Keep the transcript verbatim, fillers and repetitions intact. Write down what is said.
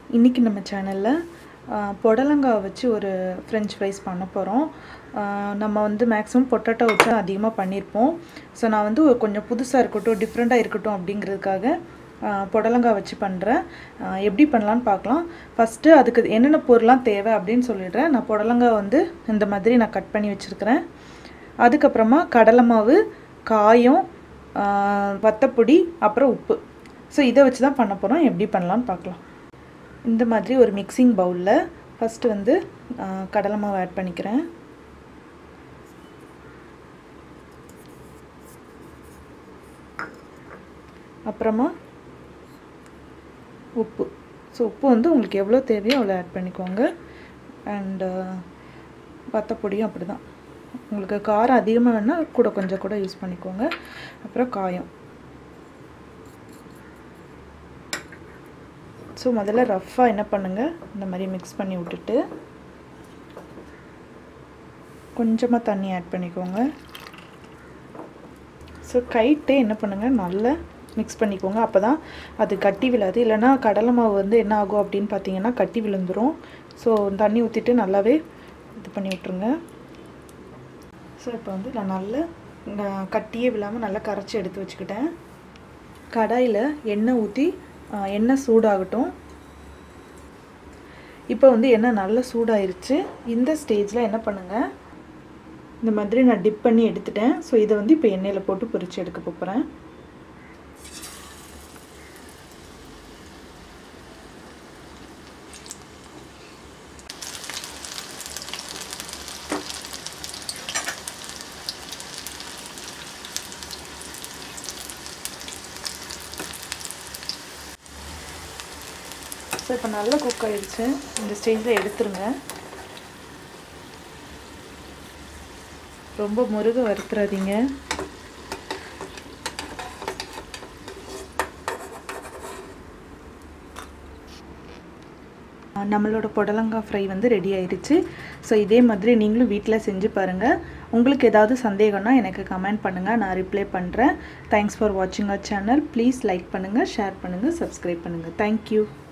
இன்றைக்கி நம்ம சேனலில் புடலங்காய் வச்சு ஒரு ஃப்ரெஞ்ச் ஃப்ரைஸ் பண்ண போகிறோம். நம்ம வந்து மேக்ஸிமம் பொட்டேட்டோ வச்சு அதிகமாக பண்ணியிருப்போம். ஸோ நான் வந்து கொஞ்சம் புதுசாக இருக்கட்டும், டிஃப்ரெண்ட்டாக இருக்கட்டும் அப்படிங்கிறதுக்காக புடலங்காய் வச்சு பண்ணுறேன். எப்படி பண்ணலான்னு பார்க்கலாம். ஃபஸ்ட்டு அதுக்கு என்னென்ன பொருள்லாம் தேவை அப்படின்னு சொல்லிடுறேன். நான் புடலங்காய் வந்து இந்த மாதிரி நான் கட் பண்ணி வச்சுருக்கிறேன். அதுக்கப்புறமா கடலை மாவு, காயம், வத்தப்பொடி, அப்புறம் உப்பு. ஸோ இதை வச்சு தான் பண்ண போகிறோம். எப்படி பண்ணலான்னு பார்க்கலாம். இந்த மாதிரி ஒரு மிக்சிங் பவுலில் ஃபஸ்ட்டு வந்து கடலை மாவு ஆட் பண்ணிக்கிறேன். அப்புறமா உப்பு. ஸோ உப்பு வந்து உங்களுக்கு எவ்வளோ தேவையோ அவ்வளோ ஆட் பண்ணிக்கோங்க. அண்டு வத்தப்பொடியும் அப்படி தான். உங்களுக்கு காரம் அதிகமாக வேணால் கூட கொஞ்சம் கூட யூஸ் பண்ணிக்கோங்க. அப்புறம் காயம். ஸோ முதல்ல ரஃப்பாக என்ன பண்ணுங்கள், இந்த மாதிரி மிக்ஸ் பண்ணி விட்டுட்டு கொஞ்சமாக தண்ணி ஆட் பண்ணிக்கோங்க. ஸோ கைட்டே என்ன பண்ணுங்கள், நல்லா மிக்ஸ் பண்ணிக்கோங்க. அப்போ தான் அது கட்டி விழாது. இல்லைனா கடலை மாவு வந்து என்ன ஆகும் அப்படின்னு பார்த்தீங்கன்னா கட்டி விழுந்துடும். ஸோ தண்ணி ஊற்றிட்டு நல்லாவே இது பண்ணி விட்ருங்க. ஸோ இப்போ வந்து நான் நல்லா கட்டியே விழாமல் நல்லா கரைச்சி எடுத்து வச்சுக்கிட்டேன். கடாயில் எண்ணெய் ஊற்றி எண்ணெய் சூடாகட்டும். இப்போ வந்து எண்ணெய் நல்லா சூடாயிருச்சு. இந்த ஸ்டேஜில் என்ன பண்ணுங்கள், இந்த மாதிரி நான் டிப் பண்ணி எடுத்துட்டேன். ஸோ இதை வந்து இப்போ எண்ணெயில் போட்டு பொரிச்சு எடுக்க போகிறேன். ஸோ இப்போ நல்லா குக் ஆகிடுச்சு. இந்த ஸ்டேஜில் எடுத்துருங்க. ரொம்ப முருக வறுத்துறாதீங்க. நம்மளோட புடலங்காய் ஃப்ரை வந்து ரெடி ஆயிடுச்சு. ஸோ இதே மாதிரி நீங்களும் வீட்டில் செஞ்சு பாருங்கள். உங்களுக்கு ஏதாவது சந்தேகம்னா எனக்கு கமெண்ட் பண்ணுங்கள், நான் ரிப்ளை பண்ணுறேன். தேங்க்ஸ் ஃபார் வாட்சிங் அவர் சேனல். ப்ளீஸ் லைக் பண்ணுங்கள், ஷேர் பண்ணுங்கள், சப்ஸ்கிரைப் பண்ணுங்கள். தேங்க்யூ.